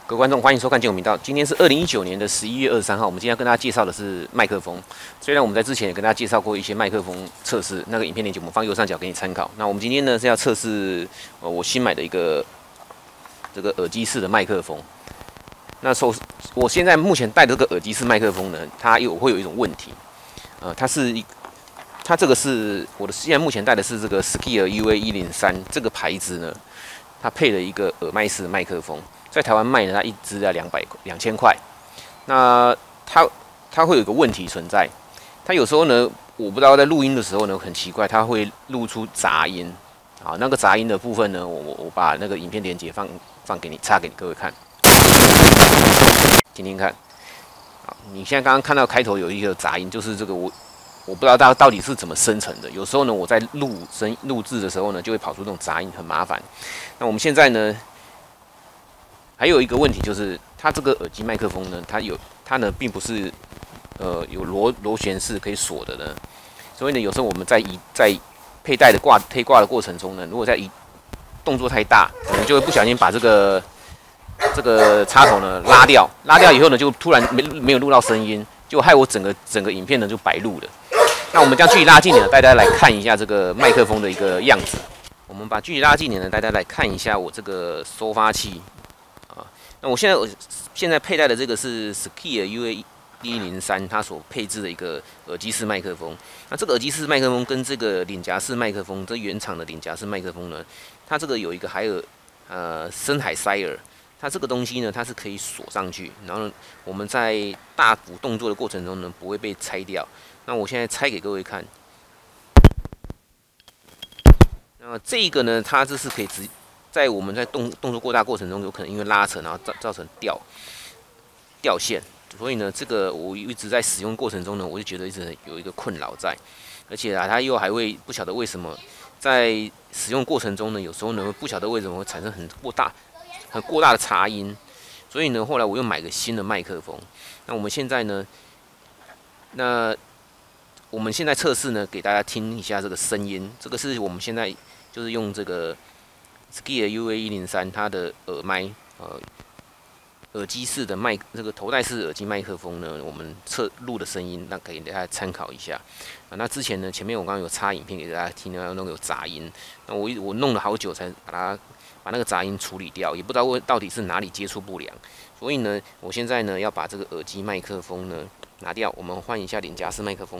各位观众，欢迎收看建武频道。今天是2019年的11月23号，我们今天要跟大家介绍的是麦克风。虽然我们在之前也跟大家介绍过一些麦克风测试，那个影片链接我们放右上角给你参考。那我们今天呢是要测试我新买的一个这个耳机式的麦克风。那我现在目前戴的这个耳机式麦克风呢，它会有一种问题，它这个是我的现在目前戴的是这个 Skeer UA103这个牌子呢，它配了一个耳麦式的麦克风。在台湾卖呢，它一支要2000块。那它会有一个问题存在，它有时候呢，我不知道在录音的时候呢，很奇怪，它会录出杂音。好，那个杂音的部分呢，我把那个影片连结放给你，插给各位看，听听看。好，你现在刚刚看到开头有一个杂音，就是这个我不知道它到底是怎么生成的。有时候呢，我在录制的时候呢，就会跑出这种杂音，很麻烦。那我们现在呢？还有一个问题就是，它这个耳机麦克风呢，它呢并不是有螺旋式可以锁的呢，所以呢有时候我们在佩戴的推挂的过程中呢，如果动作太大，可能就会不小心把这个插头呢拉掉以后呢，就突然没有录到声音，就害我整个影片呢就白录了。那我们将距离拉近点呢，大家来看一下这个麦克风的一个样子。我们把距离拉近点呢，大家来看一下我这个收发器。那我现在佩戴的这个是 Skeer UA103，它所配置的一个耳机式麦克风。那这个耳机式麦克风跟这个领夹式麦克风，这原厂的领夹式麦克风呢，它这个有一个深海塞耳，它这个东西呢，它是可以锁上去，然后我们在大鼓动作的过程中呢，不会被拆掉。那我现在拆给各位看。那这个呢，它这是可以在我们在动作过大过程中，有可能因为拉扯，然后造成掉线，所以呢，这个我一直在使用过程中呢，我就觉得一直有一个困扰在，而且它又还会不晓得为什么在使用过程中呢，有时候呢不晓得为什么会产生很过大的杂音，所以呢，后来我又买个新的麦克风。那我们现在测试呢，给大家听一下这个声音，这个是我们现在就是用这个Skeer UA103它的耳机式的这个头戴式耳机麦克风呢，我们录的声音，那给大家参考一下啊。那之前呢，前面我刚刚有插影片给大家听，那个有杂音，那我弄了好久才把那个杂音处理掉，也不知道到底是哪里接触不良，所以呢，我现在呢要把这个耳机麦克风呢拿掉，我们换一下领夹式麦克风。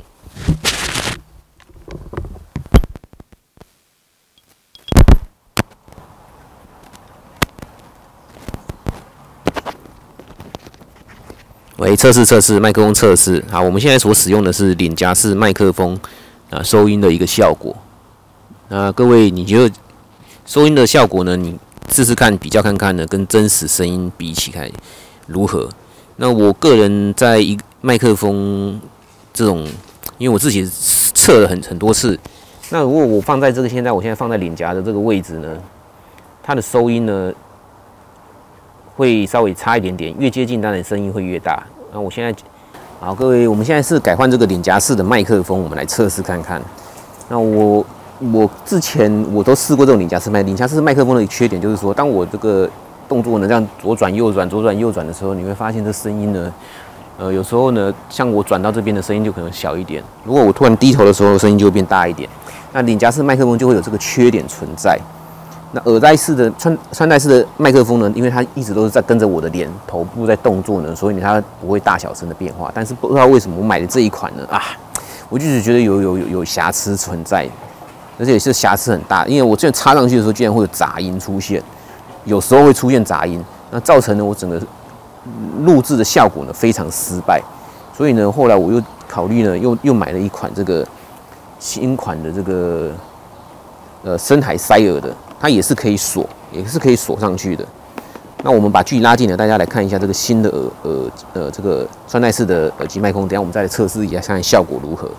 喂，测试麦克风测试。好，我们现在所使用的是领夹式麦克风收音的一个效果。各位，你觉得收音的效果呢？你试试看，比较看看呢，跟真实声音比起来如何？那我个人在麦克风这种，因为我自己测了很多次。那如果我放在现在放在领夹的这个位置呢，它的收音呢？会稍微差一点点，越接近当然声音会越大。那我现在，好，各位，我们现在是改换这个领夹式的麦克风，我们来测试看看。那我之前都试过这种领夹式麦克风的缺点就是说，当我这个动作呢这样左转右转的时候，你会发现这声音呢，有时候呢，像我转到这边的声音就可能小一点，如果我突然低头的时候，声音就会变大一点。那领夹式麦克风就会有这个缺点存在。那耳戴式的穿戴式的麦克风呢，因为它一直都是在跟着我的头部在动作呢，所以它不会大小声的变化。但是不知道为什么我买的这一款呢，我就是觉得有瑕疵存在，而且是瑕疵很大。因为我这插上去的时候，居然会有杂音出现，有时候会出现杂音，那造成了我整个录制的效果呢非常失败。所以呢，后来我又考虑呢，又买了一款这个新款的这个深海塞耳的。它也是可以锁上去的。那我们把距离拉近了，大家来看一下这个新的这个穿戴式的耳机麦克风。等一下我们再来测试一下，看看效果如何。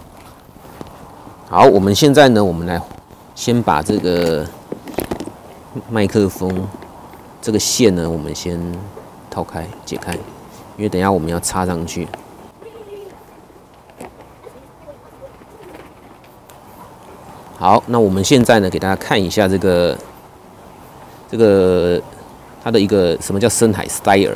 好，我们现在呢，我们来先把这个麦克风这个线呢，我们先解开，因为等一下我们要插上去。好，那我们现在呢，给大家看一下这个它的一个什么叫深海塞耳？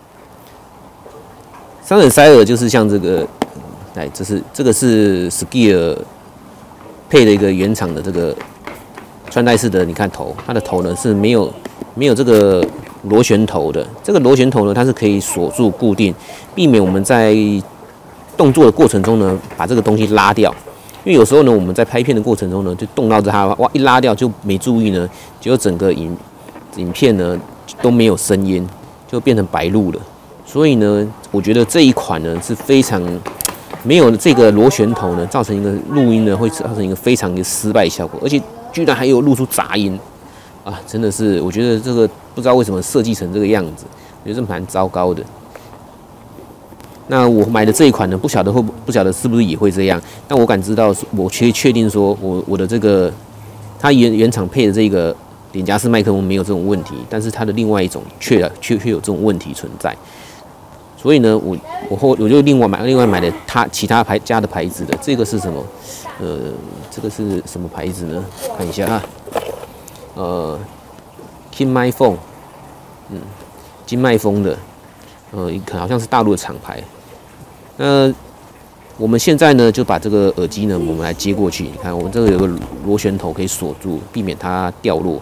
深海塞耳就是像这个，这个是 Skier 配的一个原厂的这个穿戴式的，你看头，它的头呢是没有这个螺旋头的。这个螺旋头呢，它是可以锁住固定，避免我们在动作的过程中呢把这个东西拉掉。因为有时候呢，我们在拍片的过程中呢，就动到它，哇，一拉掉就没注意呢，结果整个影片呢都没有声音，就变成白录了。所以呢，我觉得这一款呢是非常没有这个螺旋头呢，造成一个录音呢会造成一个非常的失败效果，而且居然还有录出杂音啊！真的是，我觉得这个不知道为什么设计成这个样子，我觉得蛮糟糕的。那我买的这一款呢，不晓得是不是也会这样？但我感知到，我确定说我的这个它原厂配的这个脸颊式麦克风没有这种问题，但是它的另外一种却有这种问题存在。所以呢，我就另外买了它其他家的牌子的，这个是什么？这个是什么牌子呢？看一下啊，金麦风，金麦风的，好像是大陆的厂牌。那我们现在呢，就把这个耳机呢，我们来接过去。你看，我们这个有个螺旋头可以锁住，避免它掉落。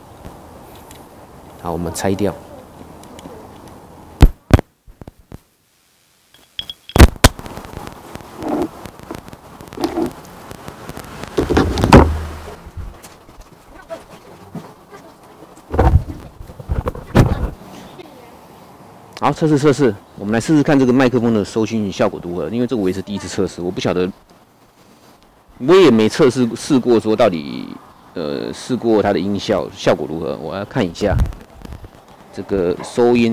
好，我们拆掉。好，测试，我们来试试看这个麦克风的收讯效果如何。因为这个我也是第一次测试，我不晓得，我也没试过说到底，试过它的音效果如何。我要看一下这个收音，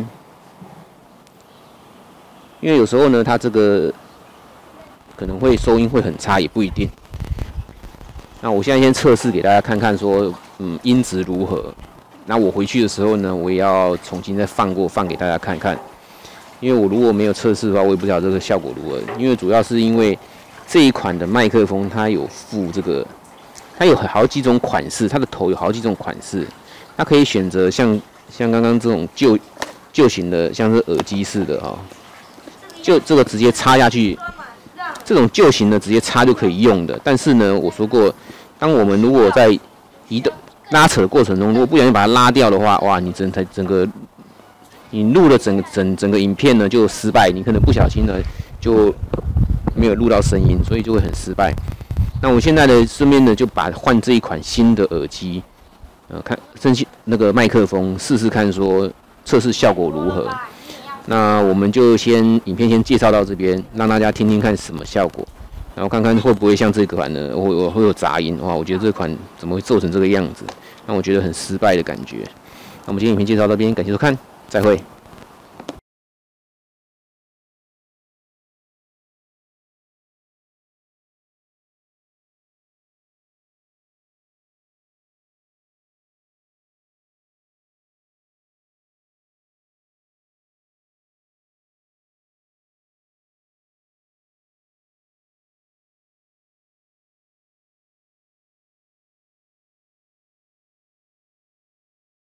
因为有时候呢，它这个可能会收音会很差，也不一定。那我现在先测试给大家看看说，音质如何。那我回去的时候呢，我也要重新再放给大家看看，因为我如果没有测试的话，我也不知道这个效果如何。因为主要是因为这一款的麦克风它有附这个，它有好几种款式，它的头有好几种款式，它可以选择像刚刚这种旧型的，像是耳机式的就这个直接插下去，这种旧型的直接插就可以用的。但是呢，我说过，当我们如果在拉扯的过程中，如果不小心把它拉掉的话，哇，你整个你录的整个影片呢就失败，你可能不小心呢就没有录到声音，所以就会很失败。那我现在呢顺便呢就换这一款新的耳机，看那个麦克风试试看，说测试效果如何。那我们就影片先介绍到这边，让大家听听看什么效果。然后看看会不会像这款呢，会有杂音哇？我觉得这款怎么会做成这个样子，让我觉得很失败的感觉。那我们今天影片介绍到这边，感谢收看，再会。